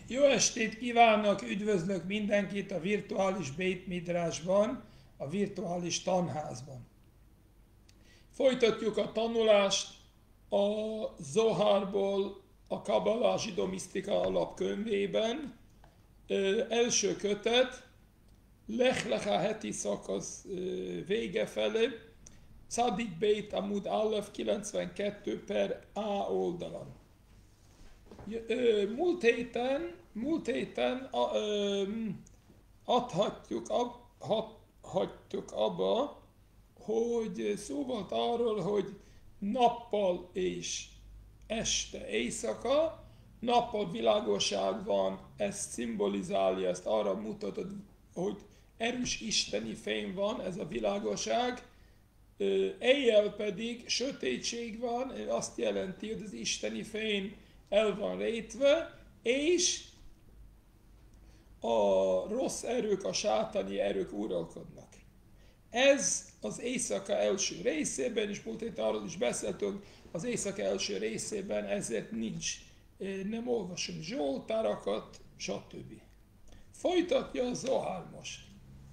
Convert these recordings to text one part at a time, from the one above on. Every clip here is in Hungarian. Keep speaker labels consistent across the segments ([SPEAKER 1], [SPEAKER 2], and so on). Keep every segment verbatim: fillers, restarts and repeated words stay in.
[SPEAKER 1] Jó estét kívánok, üdvözlök mindenkit a virtuális Beit Midrashban, a virtuális tanházban. Folytatjuk a tanulást a Zoharból, a Kabbalah zsidó misztika alapkönyvében. Ö, első kötet, Lech Lecha heti szakasz ö, vége felé, Tzadik Beit Amud Aleph kilencvenkettő per A oldalon. Múlt héten, múlt héten a, ö, adhatjuk, ab, hagytuk abba, hogy szó volt arról, hogy nappal és este, éjszaka, nappal világosság van, ezt szimbolizálja, ezt arra mutatod, hogy erős isteni fény van, ez a világosság, éjjel pedig sötétség van, azt jelenti, hogy az isteni fény el van rétve, és a rossz erők, a sátáni erők uralkodnak. Ez az éjszaka első részében, és múlt héten arról is beszéltünk, az éjszaka első részében ezért nincs, nem olvasunk zsoltárakat, stb. Folytatja a Zohar most.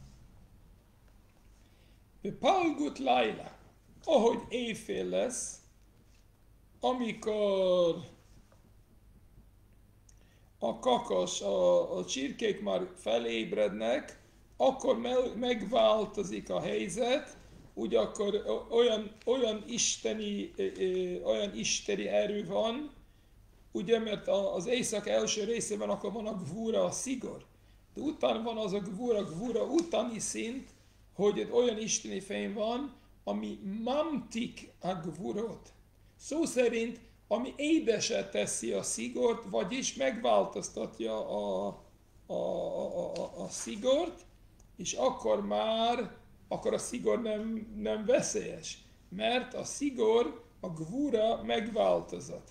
[SPEAKER 1] Palgut Laila, ahogy éjfél lesz, amikor a kakas, a, a csirkék már felébrednek, akkor megváltozik a helyzet, úgy akkor olyan, olyan, isteni, olyan isteni erő van, ugye, mert az éjszaka első részében akkor van a gvura, a szigor, de utána van az a gvura, gvura utáni szint, hogy olyan isteni fény van, ami mamtik a gvurot. Szó szerint, ami édeset teszi a szigort, vagyis megváltoztatja a, a, a, a, a szigort, és akkor már, akkor a szigor nem, nem veszélyes, mert a szigor, a gvura megváltozott.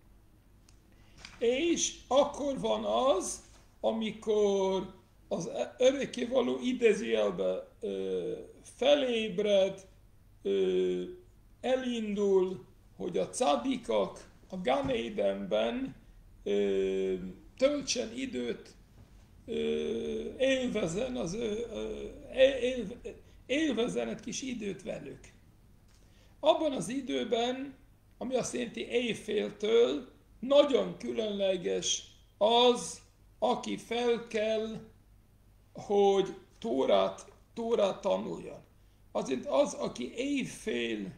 [SPEAKER 1] És akkor van az, amikor az örökkévaló idézőjelbe felébred, ö, elindul, hogy a cadikok a Gan Édenben ö, töltsen időt, ö, élvezen, az, ö, él, élvezen egy kis időt velük. Abban az időben, ami azt jelenti éjféltől, nagyon különleges az, aki fel kell, hogy Tórát, Tórát tanuljon. Azért az, aki éjfél,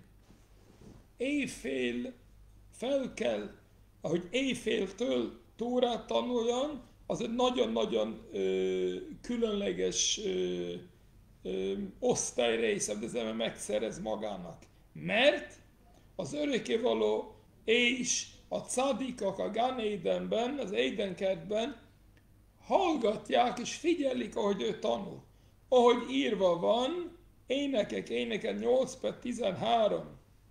[SPEAKER 1] éjfél fel kell, ahogy éjféltől Tórát tanuljon, az egy nagyon-nagyon ö, különleges ö, ö, osztályrésze, de az ember megszerez magának. Mert az örökkévaló és a cadikok a Gan Édenben, az Édenkertben hallgatják és figyelik, ahogy ő tanul. Ahogy írva van, énekek, énekek nyolc per tizenhárom.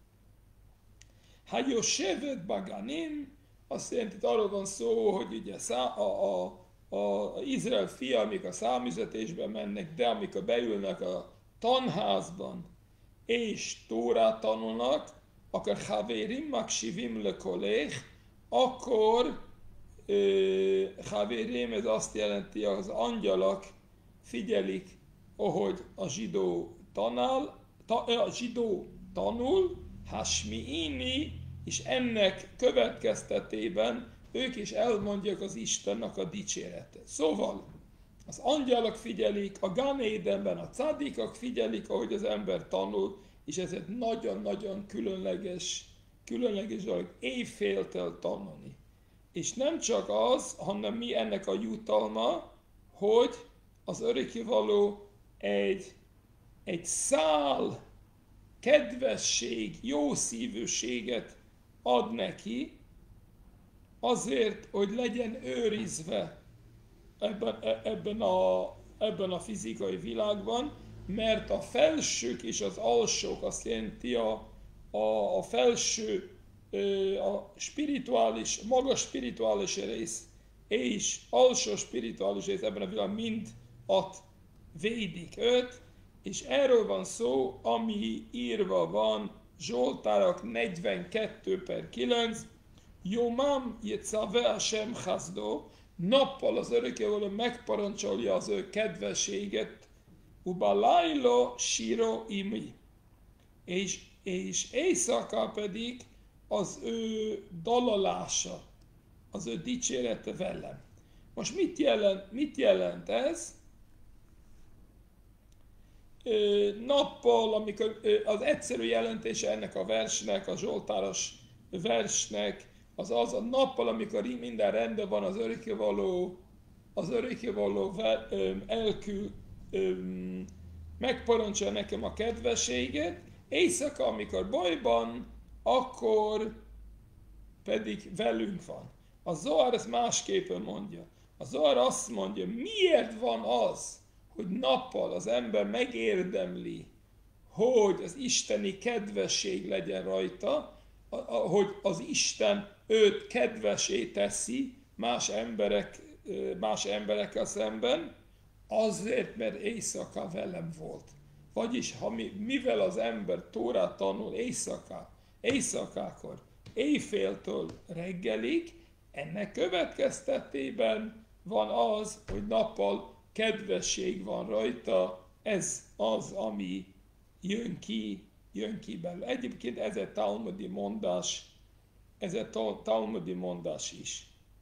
[SPEAKER 1] Ha Yoshevet Baganim, azt jelenti, hogy arról van szó, hogy ugye a, a, a, a Izrael fia, amik a számüzetésben mennek, de amikor beülnek a tanházban és Tórát tanulnak, akkor Haverim Maksivim Lekolech, akkor Haverim, ez azt jelenti, az angyalak figyelik, ahogy a zsidó tanál, ta, a zsidó tanul, Hasmiini, és ennek következtetében ők is elmondják az Istennek a dicséretet. Szóval az angyalok figyelik, a Gan Édenben a cadikok figyelik, ahogy az ember tanul, és ez egy nagyon-nagyon különleges, különleges dolog, éjféltől tanulni. És nem csak az, hanem mi ennek a jutalma, hogy az örökkévaló egy, egy szál kedvesség, jó szívűséget ad neki, azért, hogy legyen őrizve ebben, ebben, a, ebben a fizikai világban, mert a felsők és az alsók, azt jelenti a, a, a felső, a spirituális, magas spirituális rész és alsó spirituális rész ebben a világban mind ad, védik őt, és erről van szó, ami írva van Zsoltárak negyvenkettő per kilenc, Yomam Yetzave Hashem Chazdo, nappal az örökkévaló megparancsolja az ő kedvességet, ubalájlo siro imi, és, és éjszaka pedig az ő dalalása, az ő dicsérete velem. Most mit jelent, mit jelent ez? Nappal, amikor az egyszerű jelentése ennek a versnek, a zsoltáros versnek, az az a nappal, amikor minden rendben van, az örökkévaló, az örökkévaló elkül, megparancsolja nekem a kedvességet, éjszaka, amikor bajban, akkor pedig velünk van. A Zohar ezt másképpen mondja. A Zohar azt mondja, miért van az, hogy nappal az ember megérdemli, hogy az isteni kedvesség legyen rajta, hogy az Isten őt kedvessé teszi más, emberek, más emberekkel szemben, azért, mert éjszaka velem volt. Vagyis, ha mi, mivel az ember Tórát tanul éjszaka, éjszakákor, éjféltől reggelig, ennek következtetében van az, hogy nappal kedvesség van rajta, ez az, ami jön ki, jön ki belőle. Egyébként ez egy talmudi mondás, ez egy talmudi mondás is.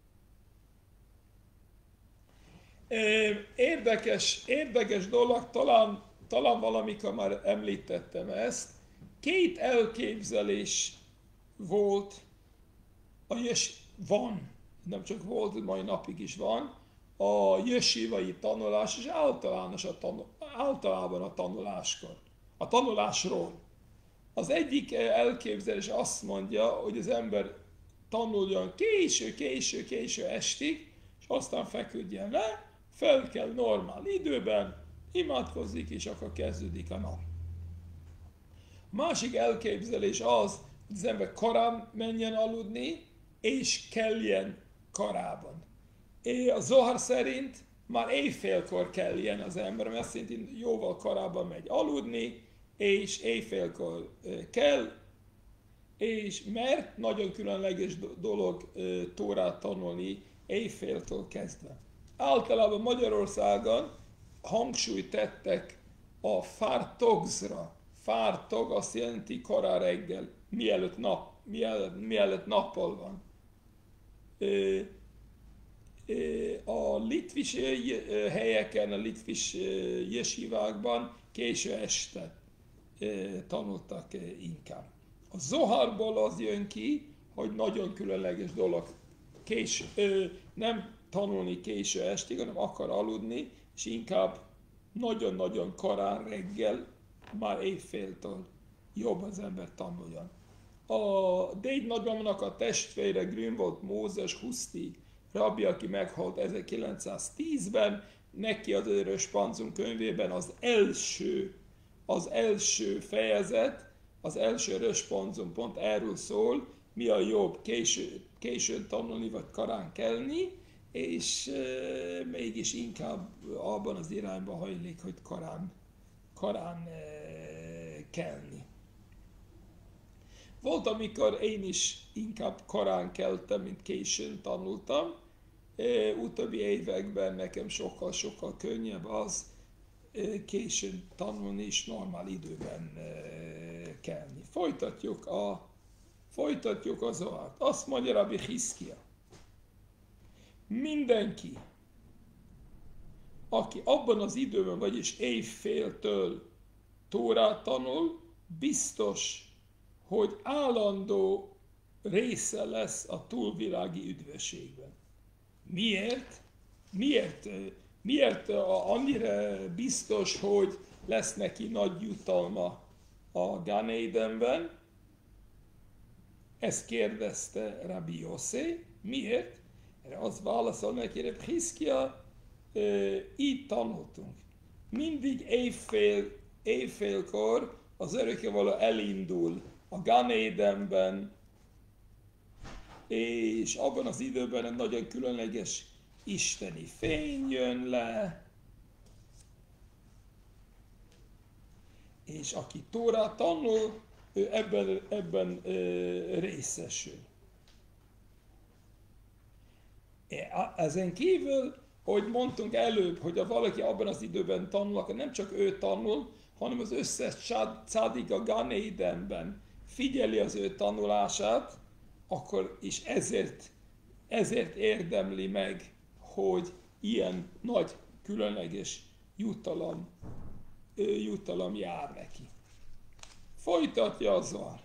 [SPEAKER 1] Érdekes, érdekes dolog, talán, talán valamikor már említettem ezt, két elképzelés volt, és van, nem csak volt, mai napig is van, a jesivai tanulás, és általános a tanul, általában a tanuláskor, a tanulásról. Az egyik elképzelés azt mondja, hogy az ember tanuljon késő, késő, késő estig, és aztán feküdjen le, fel kell normál időben, imádkozzik, és akkor kezdődik a nap. A másik elképzelés az, hogy az ember korán menjen aludni, és keljen korában. A Zohar szerint már éjfélkor keljen az ember, mert szintén jóval korábban megy aludni, és éjfélkor kell, és mert nagyon különleges dolog Tórát tanulni éjféltől kezdve. Általában Magyarországon hangsúlyt tettek a fártogzra. Fártog azt jelenti korán reggel, mielőtt, nap, mielőtt, mielőtt nappal van. A litvis helyeken, a litvis jesivákban késő este tanultak inkább. A Zoharból az jön ki, hogy nagyon különleges dolog. Késő, nem tanulni késő estig, hanem akar aludni, és inkább nagyon-nagyon korán reggel, már éjféltől jobb az ember tanuljon. A Déd nagymamnak a testvére Grünwald Mózes Huszti rabbi, aki meghalt ezerkilencszáztízben, neki az Örös Panzum könyvében az első, az első fejezet, az első Örös Panzum pont erről szól, mi a jobb, késő, későn tanulni vagy korán kelni, és e, mégis inkább abban az irányba hajlik, hogy korán, korán e, kelni. Volt, amikor én is inkább korán keltem, mint későn tanultam. E, utóbbi években nekem sokkal-sokkal könnyebb az e, későn tanulni és normál időben e, kelni. Folytatjuk a, folytatjuk a Zohart. Azt mondja Rabbi Hiszkia. Mindenki, aki abban az időben, vagyis éjféltől Tórát tanul, biztos, hogy állandó része lesz a túlvilági üdvösségben. Miért? Miért? Miért annyira biztos, hogy lesz neki nagy jutalma a Gan Édenben? Ezt kérdezte Rabbi Yossé. Miért? Erre az válaszol neki, Rabbi Hiszkia, így tanultunk. Mindig éjfél, éjfélkor az örökkévaló elindul a Gan Édenben, és abban az időben egy nagyon különleges isteni fény jön le, és aki Tórát tanul, ő ebben, ebben részesül. Ezen kívül, hogy mondtunk előbb, hogy ha valaki abban az időben tanul, akkor nem csak ő tanul, hanem az összes cádik a Gan Édenben figyeli az ő tanulását, akkor is ezért, ezért érdemli meg, hogy ilyen nagy, különleges jutalom, jutalom jár neki. Folytatja a Zohar.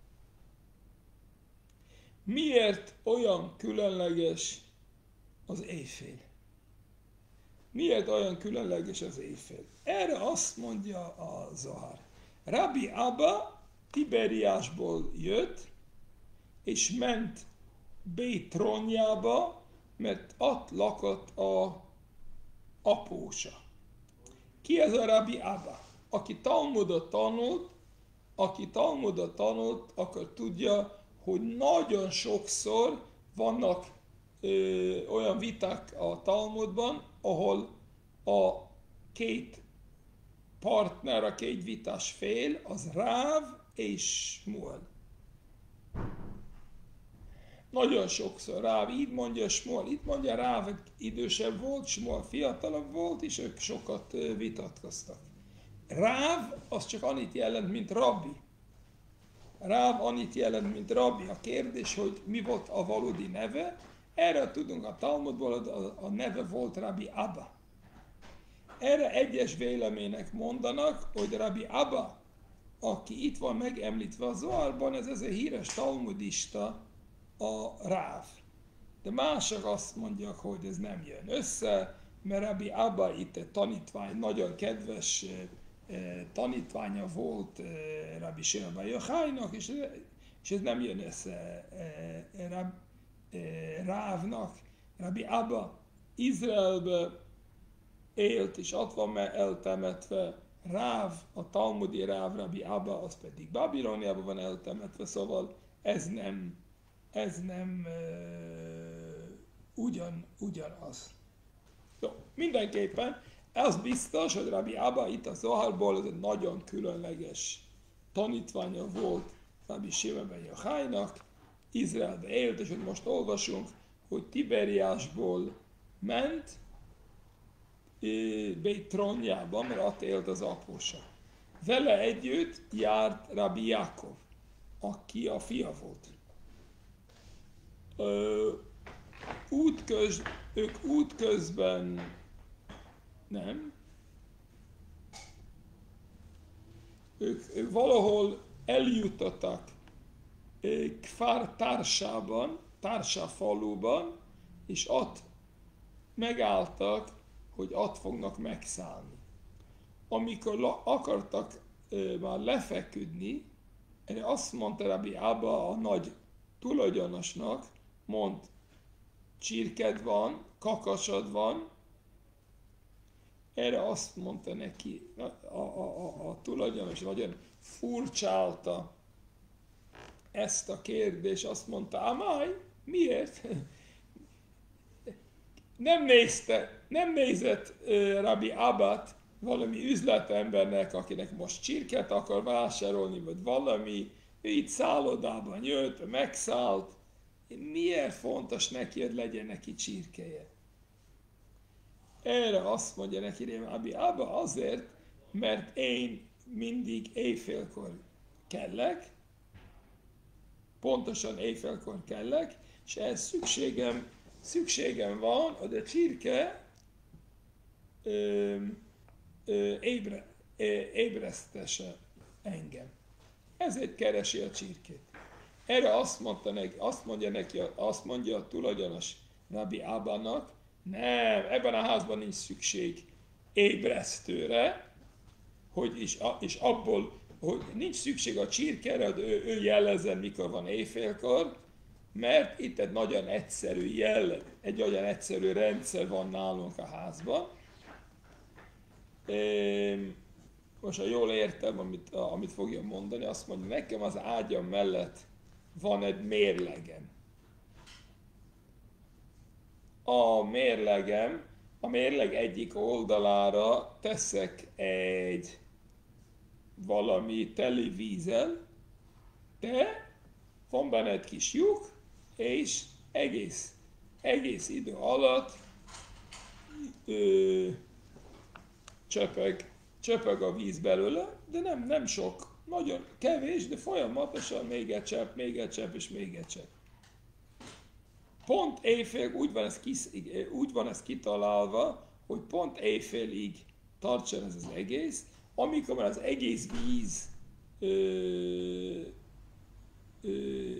[SPEAKER 1] Miért olyan különleges az éjfél? Miért olyan különleges az éjfél? Erre azt mondja a Zohar. Rabbi Abba Tiberiásból jött, és ment Bétronjába, mert ott lakott a apósa. Ki ez a Rabbi Abba? Aki Talmudot tanult, aki Talmudot tanult, akkor tudja, hogy nagyon sokszor vannak ö, olyan viták a Talmudban, ahol a két partner, a két vitás fél, az Ráv és Smuel. Nagyon sokszor Ráv így mondja, Smuel itt mondja, Ráv idősebb volt, Smuel fiatalabb volt, és ők sokat vitatkoztak. Ráv az csak annyit jelent, mint rabbi. Ráv annyit jelent, mint rabbi. A kérdés, hogy mi volt a valódi neve, erre tudunk a Talmudból, a, a neve volt Rabbi Abba. Erre egyes vélemények mondanak, hogy Rabbi Abba, aki itt van megemlítve a Zoharban, ez ez a híres talmudista, a Ráv. De mások azt mondják, hogy ez nem jön össze, mert Rabbi Abba itt egy tanítvány, nagyon kedves eh, tanítványa volt eh, Rabbi Shimon bar Yochainak, és, és ez nem jön össze eh, Rab, eh, Rávnak. Rabbi Abba Izraelbe élt, és ott van eltemetve. Ráv, a talmudi Ráv, Rabbi Abba, az pedig Babiloniában van eltemetve, szóval ez nem, ez nem uh, ugyan, ugyanaz. Jó, mindenképpen ez biztos, hogy Rabbi Abba itt a Zoharból, ez egy nagyon különleges tanítványa volt Rabbi Shimon bar Yochainak, Izraelbe élt, és hogy most olvasunk, hogy Tiberiásból ment Bétronjában, mert ott élt az apósa. Vele együtt járt Rabbi Jákov, aki a fia volt. Ö, útköz, ők útközben nem. Ők, ők valahol eljutottak Kfar Társában, Társa faluban, és ott megálltak, hogy ott fognak megszállni. Amikor la, akartak e, már lefeküdni, erre azt mondta Rabbi Abba a nagy tulajdonosnak, mond, csirked van, kakasod van, erre azt mondta neki, a, a, a, a tulajdonos nagyon furcsálta ezt a kérdést, azt mondta, Amály, miért? Nem nézte, nem nézett uh, Rabbi Abbat valami üzletembernek, akinek most csirket akar vásárolni, vagy valami, ő itt szállodában jött, megszállt. Miért fontos neki, hogy legyen neki csirkeje? Erre azt mondja neki Rabbi Abba, azért, mert én mindig éjfélkor kellek, pontosan éjfélkor kellek, és ehhez szükségem Szükségem van, hogy a csirke ö, ö, ébre, ö, ébresztesse engem. Ezért keresi a csirkét. Erre azt, mondta neki, azt, mondja neki, azt mondja a tulajdonos Rabbi Abának, nem, ebben a házban nincs szükség ébresztőre, hogy is, és abból, hogy nincs szükség a csirkére, hogy ő, ő jelezzen, mikor van éjfélkor, mert itt egy nagyon egyszerű jel, egy olyan egyszerű rendszer van nálunk a házban. Most, ha jól értem, amit, amit fogja mondani, azt mondja, nekem az ágyam mellett van egy mérlegem. A mérlegem, a mérleg egyik oldalára teszek egy valami teli vízzel, de van benne egy kis lyuk, és egész egész idő alatt ö, csöpög, csöpög a víz belőle, de nem, nem sok, nagyon kevés, de folyamatosan még egy csepp, még egy csepp és még egy csepp. Pont éjfél, úgy van ez, kis, úgy van ez kitalálva, hogy pont éjfélig tartson ez az egész, amikor már az egész víz ö, ö,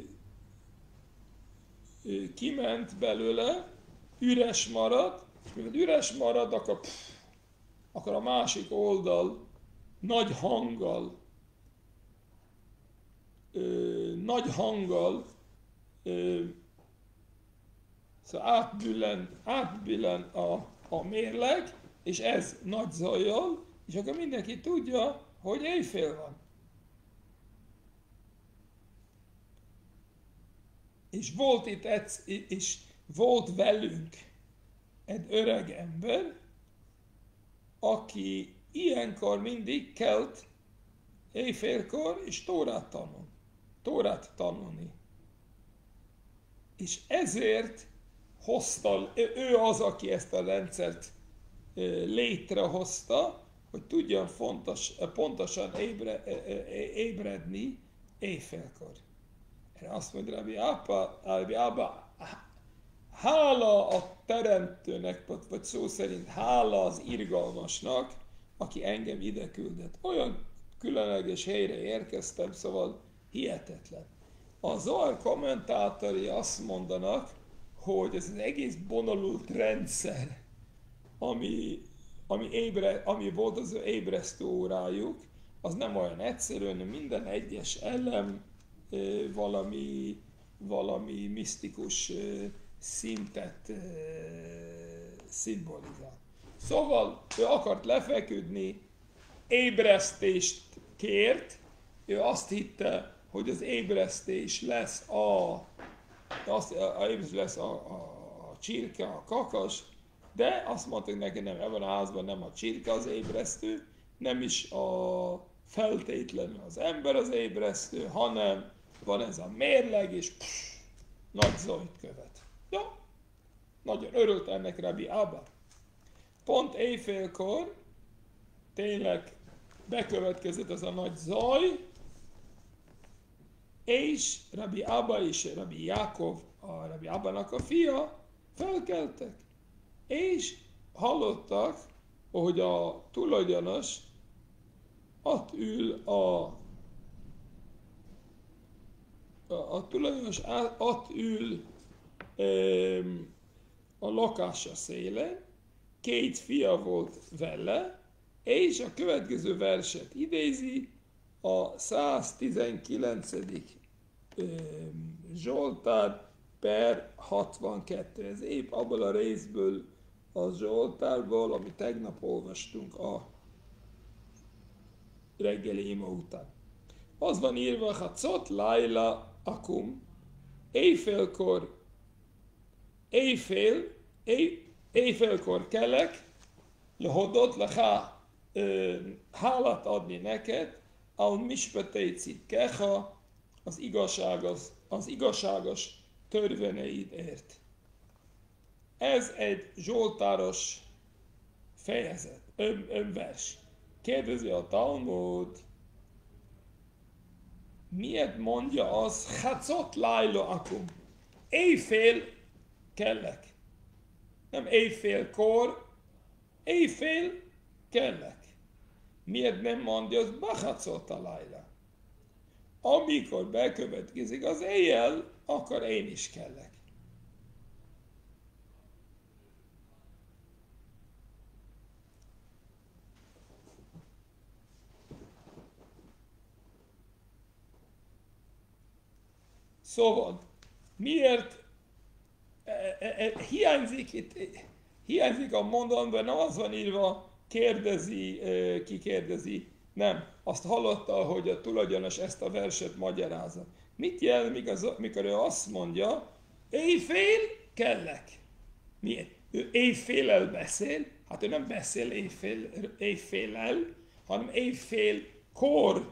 [SPEAKER 1] ö, kiment belőle, üres marad, és mivel üres marad, akkor, pff, akkor a másik oldal nagy hanggal, ö, nagy hanggal ö, szóval átbillen, átbillen a, a mérleg, és ez nagy zajjal, és akkor mindenki tudja, hogy éjfél van. És volt itt egy, és volt velünk egy öreg ember, aki ilyenkor mindig kelt éjfélkor, és Tórát tanul. Tórát tanulni. És ezért hozta, ő az, aki ezt a rendszert létrehozta, hogy tudjon fontos, pontosan ébre, ébredni éjfélkor. Erre azt mondja, Rabbi Abba, Rabbi Abba, hála a teremtőnek, vagy szó szerint hála az irgalmasnak, aki engem ide küldött. Olyan különleges helyre érkeztem, szóval hihetetlen. A Zohar kommentátori azt mondanak, hogy ez az egész bonyolult rendszer, ami, ami, ébre, ami volt az ő ébresztő órájuk, az nem olyan egyszerű, hanem minden egyes elem valami, valami misztikus szintet szimbolizál. Szóval ő akart lefeküdni, ébresztést kért, ő azt hitte, hogy az ébresztés lesz a, azt, a, a, lesz a, a, a csirke, a kakas, de azt mondták neki, nem, ebben a házban nem a csirke az ébresztő, nem is a feltétlenül az ember az ébresztő, hanem van ez a mérleg, és pss, nagy zajt követ. Ja, nagyon örült ennek Rabbi Abba. Pont éjfélkor tényleg bekövetkezett ez a nagy zaj, és Rabbi Abba és Rabbi Jákov, a Rabbi Abbanak a fia, felkeltek, és hallottak, hogy a tulajdonos ott ül a, a, a tulajdonos ott ül um, a lakása szélén, két fia volt vele, és a következő verset idézi, a száztizenkilencedik Um, Zsoltár per hatvankettő. Ez épp abból a részből a Zsoltárból, amit tegnap olvastunk a reggeli ima után. Az van írva, Hatzot Laila Akum, éjfélkor, éjfél, éj, éjfélkor kelek, lehodott leha hálát adni neked, al mispetei citkecha, az igazságos, az igazságos törvényeidért. Ez egy zsoltáros fejezet, ön, önvers. Kérdezi a Talmud, miért mondja az, Hatzot Laila Akum, éjfél kellek. Nem éjfélkor, éjfél kellek. Miért nem mondja az Bachatzot Laila? Amikor bekövetkezik az éjjel, akkor én is kellek. Szóval, miért e, e, e, hiányzik itt, hiányzik a mondatban, nem az van írva, kérdezi, e, ki kérdezi, nem. Azt hallotta, hogy a tulajdonos ezt a verset magyarázza. Mit jelent, mikor ő azt mondja, éjfél kellek? Miért? Ő éjfélel beszél, hát ő nem beszél éjfél, éjfélel, hanem éjfélkor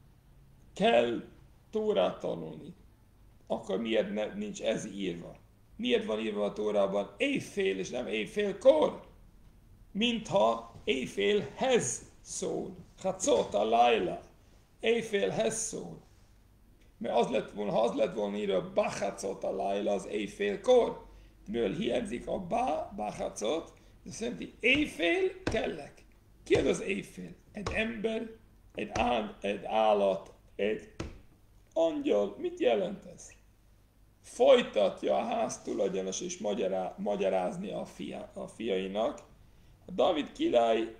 [SPEAKER 1] kell Tórát tanulni. Akkor miért ne, nincs ez írva? miért van írva a Tórában éjfél és nem éjfélkor? Mintha éjfélhez szól. Chatzot a laila. Éjfélhez szól. Mert az lett volna, ha az lett volna írva bachacot a laila, az éjfélkor. Mivel hiányzik a ba, bachacot, ez azt jelenti, éjfél kellek. Ki az az éjfél? Egy ember, egy, áll, egy állat, egy angyal. Mit jelent ez? Folytatja a ház tulajdonos és magyará, magyarázni a, fia, a fiainak. A Dávid király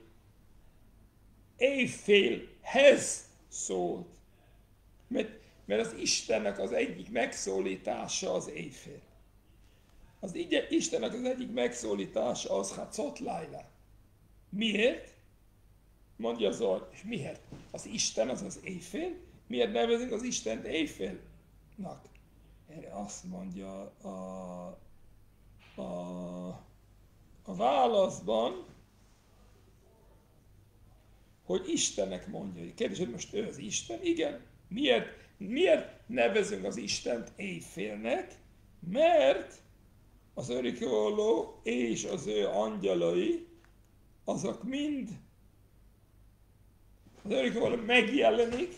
[SPEAKER 1] éjfélhez szólt. Mert, mert az Istennek az egyik megszólítása az éjfél. Az Istennek az egyik megszólítása az Chatzot Laila. Miért? Mondja Zor, és miért? Az Isten az az éjfél? Miért nevezünk az Istent éjfélnak? Erre azt mondja a, a, a válaszban, hogy Istennek mondja. Kérdés, hogy most ő az Isten? Igen. Miért, miért nevezünk az Istent éjfélnek? Mert az örökkévaló és az ő angyalai, azok mind, az örökkévaló megjelenik,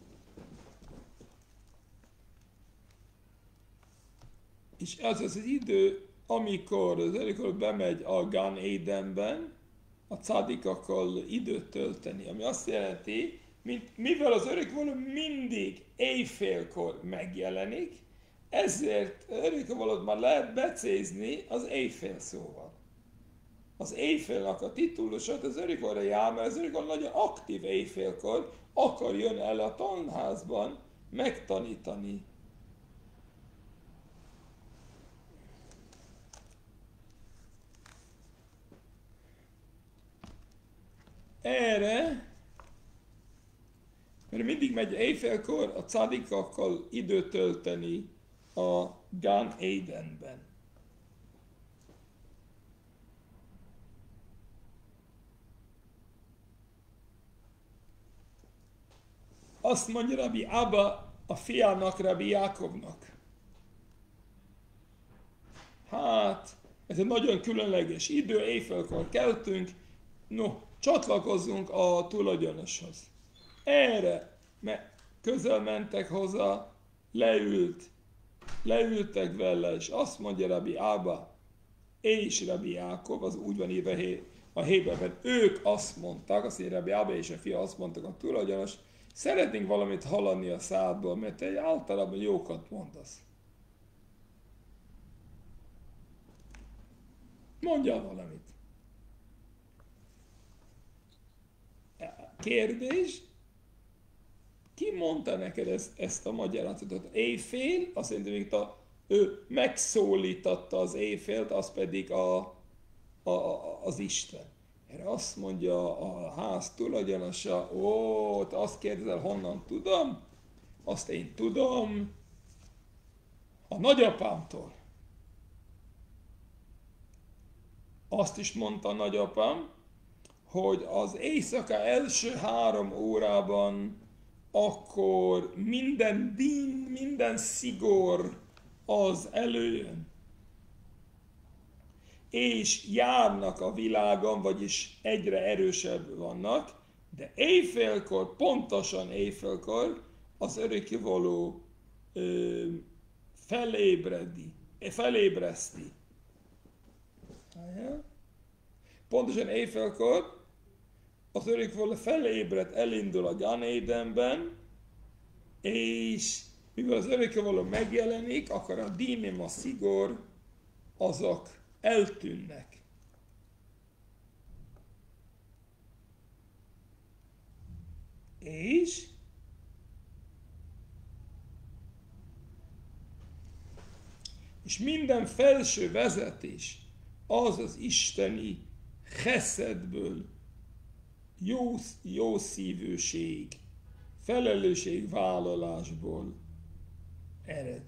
[SPEAKER 1] és ez az az idő, amikor az örökkévaló bemegy a Gan Édenben, a cadikakkal időt tölteni, ami azt jelenti, mint, mivel az örökkévaló mindig éjfélkor megjelenik, ezért örökkévalót már lehet becézni az éjfél szóval. Az éjfélnek a titulusát az örökkévalóra jár, mert az örökkévaló nagyon aktív éjfélkor akar jön el a tanházban megtanítani. Erre, mert mindig megy éjfélkor a cadikakkal időt tölteni a Gan Édenben. Azt mondja Rabbi Abba a fiának, Rabbi Jákobnak. Hát, ez egy nagyon különleges idő, éjfélkor keltünk, no, csatlakozzunk a tulajdonoshoz. Erre, mert közel mentek hozzá, leült, leültek vele, és azt mondja Rabbi Abba és Rabbi Jákob, az úgy van írva a Héberben, ők azt mondták, azt mondja Rabbi Abba és a fia azt mondtak a tulajdonos, szeretnénk valamit hallani a szádból, mert te egy általában jókat mondasz. Mondjál valamit. Kérdés, ki mondta neked ezt, ezt a magyarázatot? Éjfél, azt mondja, hogy a, ő megszólítatta az éjfélt, az pedig a, a, a, az Isten. Erre azt mondja a ház tulajdonosa, ó, te azt kérdezel, honnan tudom? Azt én tudom a nagyapámtól. Azt is mondta a nagyapám, hogy az éjszaka első három órában akkor minden dín, minden szigor az előjön. És járnak a világon, vagyis egyre erősebb vannak, de éjfélkor, pontosan éjfélkor az örökkévaló felébredi, felébreszti. Pontosan éjfélkor az örökkévaló felébred, elindul a Gan Édenben, és mivel az örökkévaló megjelenik, akkor a dínim, a szigor, azok eltűnnek. És és minden felső vezetés az az isteni cheszedből, jó, jó szívűség, felelősségvállalásból ered.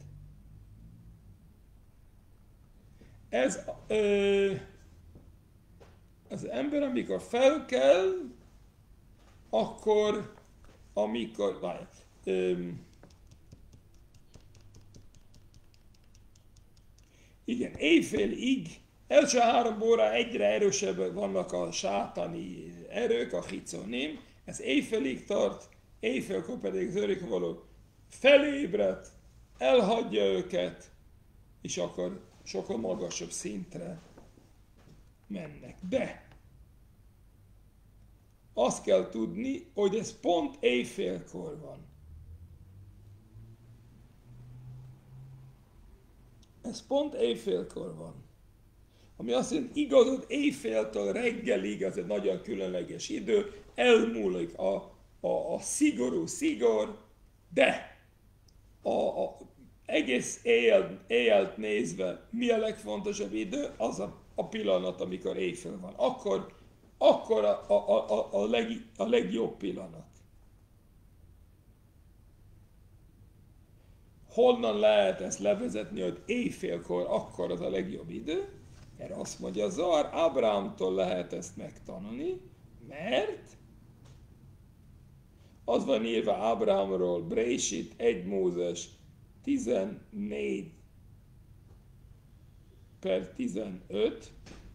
[SPEAKER 1] Ez ö, az ember, amikor felkel, akkor, amikor, várj, ö, igen, éjfélig, első három óra egyre erősebb vannak a sátani erők, a hiconim, ez éjfélig tart, éjfélkor pedig az örökkévaló felébred, elhagyja őket, és akkor sokkal magasabb szintre mennek. De azt kell tudni, hogy ez pont éjfélkor van. Ez pont éjfélkor van. Ami azt jelenti, igazad éjféltől reggelig, az egy nagyon különleges idő, elmúlik a, a, a szigorú szigor, de a, a egész éjjel, éjjelt nézve mi a legfontosabb idő? Az a, a pillanat, amikor éjfél van. Akkor, akkor a, a, a, a, leg, a legjobb pillanat. Honnan lehet ezt levezetni, hogy éjfélkor akkor az a legjobb idő? Mert azt mondja a Zohar, Ábrahámtól lehet ezt megtanulni, mert az van írva Ábrahámról, Brésit, egy Mózes tizennégy per tizenöt,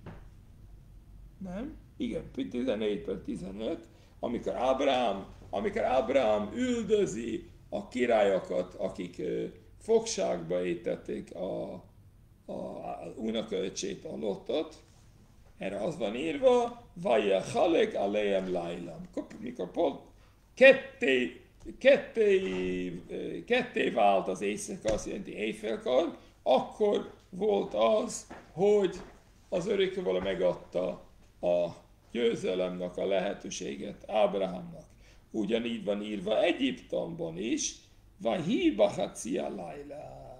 [SPEAKER 1] nem? Igen, tizennégy per tizenöt, amikor Ábrahám, amikor Ábrahám üldözi a királyokat, akik fogságba étették a, a, a unokaöcsét, a Lotot, erre az van írva, Vajja Halek Alejem Lailam. Mikor pont ketté, ketté, ketté vált az éjszaka, azt jelenti éjfélkor, akkor volt az, hogy az örökkévaló megadta a győzelemnek a lehetőséget Ábrahámnak. Ugyanígy van írva Egyiptomban is, Vahi Bachatzia Laila.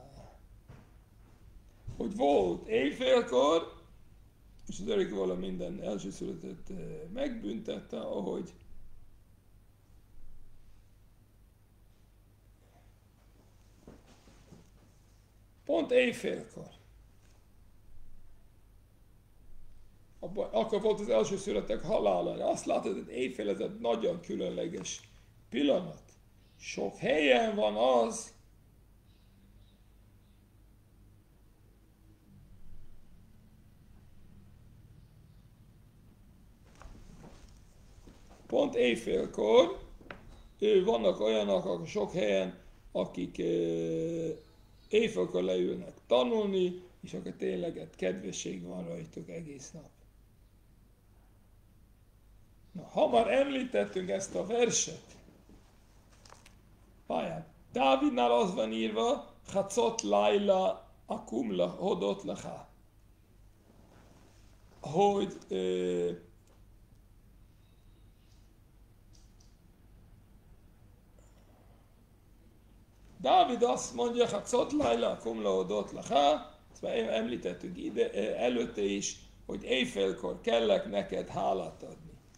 [SPEAKER 1] Hogy volt éjfélkor, és az örökkévaló minden elsőszülöttet megbüntette, ahogy pont éjfélkor. Akkor volt az első születek halálára. Azt látod, hogy éjfél ez egy nagyon különleges pillanat. Sok helyen van az, pont éjfélkor vannak olyanok, akik sok helyen, akik éjfélkor leülnek tanulni, és akkor tényleg kedvesség van rajtuk egész nap. Na, ha már említettünk ezt a verset, pályán, Dávidnál az van írva, Chatzot Laila Akumla Hodot Lecha, hogy ö, Dávid azt mondja, Chatzot Laila Akumla Hodot Lecha, ezt említettük ide, előtte is, hogy éjfélkor kellek neked hálát adni.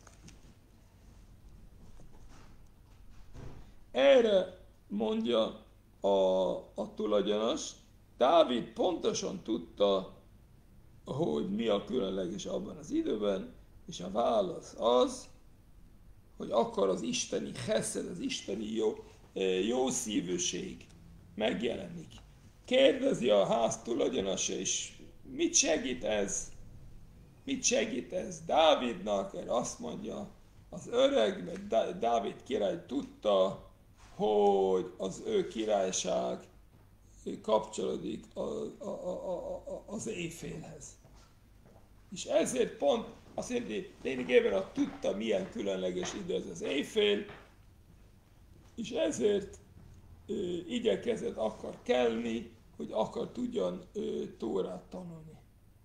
[SPEAKER 1] Erre mondja a, a tulajdonos, Dávid pontosan tudta, hogy mi a különleges abban az időben, és a válasz az, hogy akkor az isteni cheszed, az isteni jó, jó szívűség megjelenik. Kérdezi a ház tulajdonosa is, mit segít ez? Mit segít ez Dávidnak? Erre azt mondja, az öreg, mert Dávid király tudta, hogy az ő királyság kapcsolódik a, a, a, a, az éjfélhez. És ezért pont azt jelenti, lényegében a tudta, milyen különleges idő ez az éjfél, és ezért ö, igyekezett akar kelni, hogy akar tudjon ö, Tórát tanulni.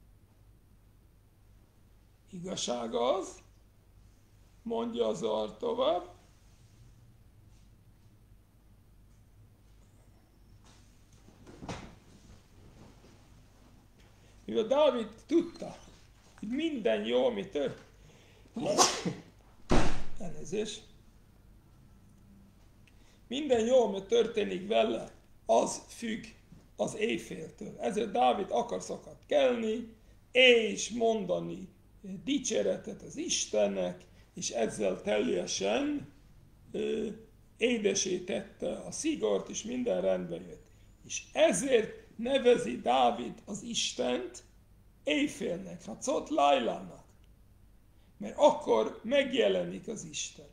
[SPEAKER 1] Igazság az, mondja az Zohar tovább, mivel Dávid tudta, hogy minden jó, ami történik, elnézést, minden jó, ami történik vele, az függ az éjféltől. Ezért Dávid akar szakadt kelni, és mondani dicséretet az Istennek, és ezzel teljesen édesé tette a szigort, és minden rendbe jött. És ezért nevezi Dávid az Istent éjfélnek, Hacot Lajlának. Mert akkor megjelenik az Isten.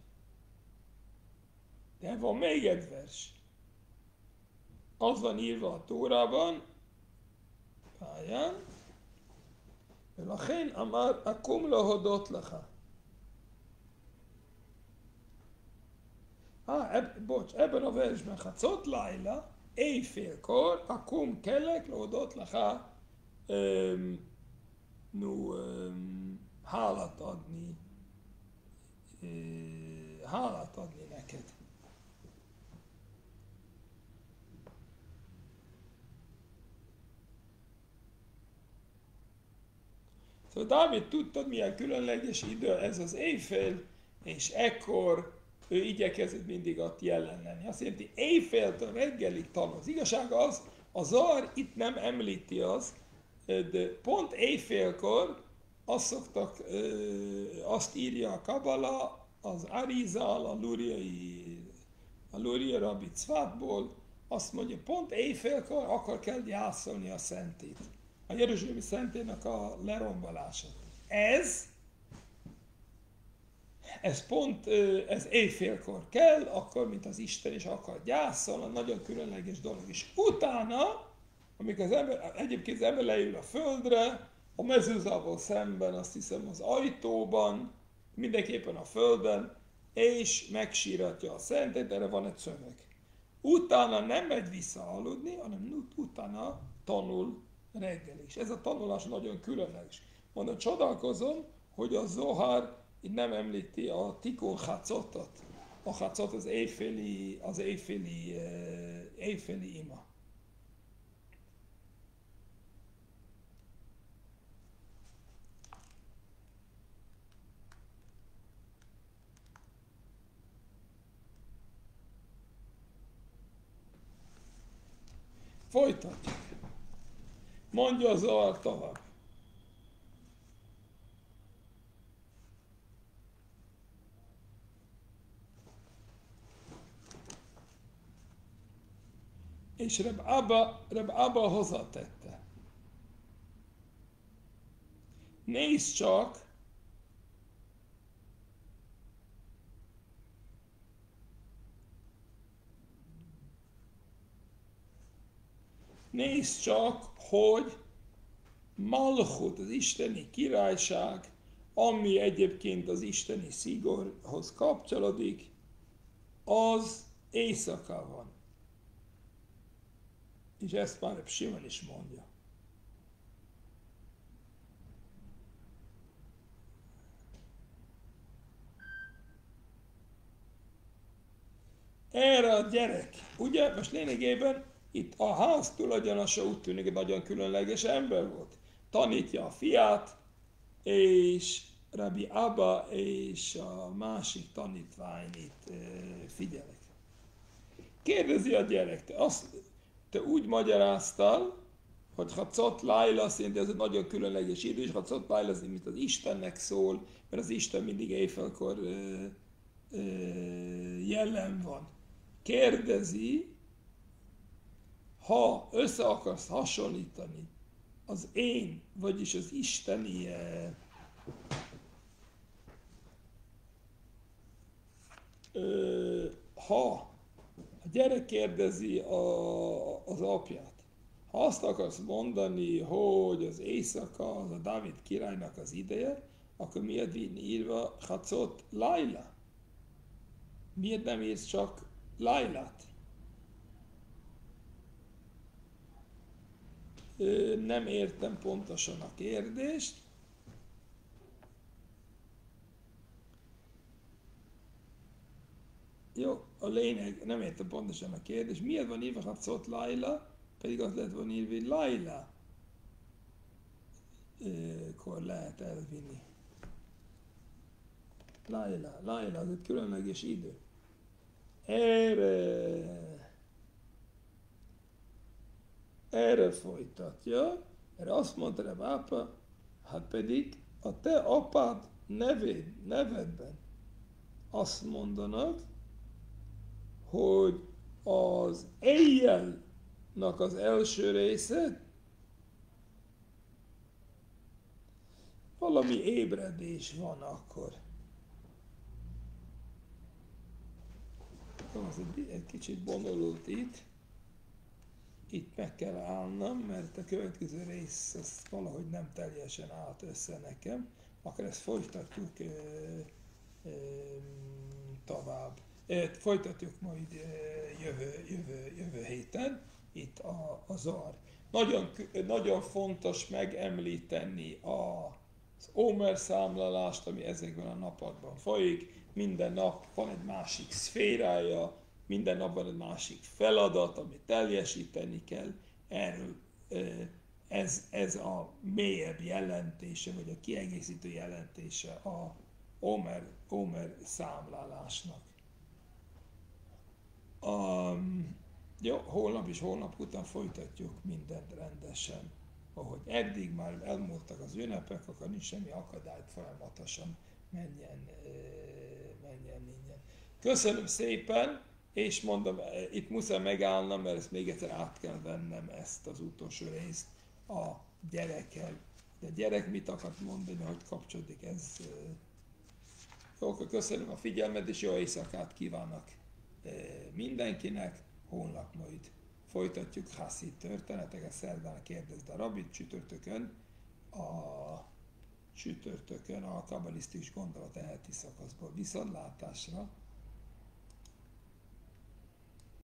[SPEAKER 1] De van még egy vers. Az van írva a Tórában, pályán, ולכן אמר אקום להודות לך. Ah, eb, bocs, ebben a versben Hacot Lajla, éjfélkor, akum kelek lehodott lecha, um, no, um, hálát adni, uh, hálát adni neked. Szóval Dávid tudta, milyen különleges idő ez az éjfél, és ekkor ő igyekezett mindig ott jelen lenni. Azt jelenti, éjféltől reggelig tanul. Az igazság az, a Zar itt nem említi azt, de pont éjfélkor azt szoktak, azt írja a Kabala, az Arizal, a Luriai, a Luria Rabbi Tzvátból, azt mondja, pont éjfélkor akkor kell gyászolni a szentét. A jeruzsálemi szentének a lerombolását. Ez Ez pont, ez éjfélkor kell, akkor, mint az Isten is akar gyászol, nagyon különleges dolog is. Utána, amikor az ember, egyébként az ember leül a földre, a mezőzával szemben, azt hiszem az ajtóban, mindenképpen a földön, és megsíratja a szentet, erre van egy szöveg. Utána nem megy vissza aludni, hanem utána tanul reggel is. Ez a tanulás nagyon különleges. Mondom, csodálkozom, hogy a Zohar itt nem említi a Tikun Hacotot. A Hacot az éjféli, az éjféli, uh, éjféli ima. Folytatjuk. Mondja az Zohar tovább. És Reb Abba, Reb Abba hozzátette. Nézd csak, nézd csak, hogy Malchut, az isteni királyság, ami egyébként az isteni szigorhoz kapcsolódik, az éjszaka van. És ezt már Simon is mondja. Erre a gyerek, ugye most lényegében itt a ház tulajdonosa úgy tűnik, hogy nagyon különleges ember volt. Tanítja a fiát, és Rabbi Abba és a másik tanítványit figyelek. Kérdezi a gyerek, te, azt, te úgy magyaráztál, hogy Hacot Lajla szerint ez egy nagyon különleges idő, és Hacot Lajla szerint, mint az Istennek szól, mert az Isten mindig éjfélkor ö, ö, jelen van. Kérdezi, ha össze akarsz hasonlítani az én, vagyis az isteni ö, ö, ha a gyerek kérdezi a, az apját, ha azt akarsz mondani, hogy az éjszaka az a Dávid királynak az ideje, akkor miért van írva Hacot Lajla? Miért nem írsz csak Lajlát? Nem értem pontosan a kérdést. Jó, a lényeg, nem értem pontosan a kérdést. Miért van írva Hacot Lajla, pedig az lett volna írva, hogy Lajla. Akkor lehet elvinni. Lajla, Lajla, az egy különleges idő. Erre, erre folytatja, erre azt mondta Reb Apa, hát pedig a te apád neved, nevedben azt mondanak, hogy az éjjel az első része, valami ébredés van akkor. Az egy, egy kicsit bonyolult itt. Itt meg kell állnom, mert a következő rész az valahogy nem teljesen állt össze nekem. Akkor ezt folytatjuk ö, ö, tovább. Folytatjuk majd jövő, jövő, jövő héten, itt a, a zar. Nagyon, nagyon fontos megemlíteni az Ómer számlalást, ami ezekben a napokban folyik. Minden nap van egy másik szférája, minden nap van egy másik feladat, amit teljesíteni kell. Erről ez, ez a mélyebb jelentése, vagy a kiegészítő jelentése a Ómer, Ómer számlálásnak. Um, jó, holnap és holnap után folytatjuk mindent rendesen. Ahogy eddig már elmúltak az ünnepek, akkor nincs semmi akadályt, folyamatosan menjen, menjen innen. Köszönöm szépen, és mondom, itt muszáj megállnom, mert ezt még egyszer át kell vennem, ezt az utolsó részt a gyerekkel. De a gyerek mit akart mondani, hogy kapcsolódik ez? Jó, akkor köszönöm a figyelmet, és jó éjszakát kívánok mindenkinek. Holnap majd folytatjuk Hasszid történeteket, szerdán kérdezd a rabit, csütörtökön a csütörtökön a kabbalisztikus gondolat eheti szakaszból. Viszontlátásra!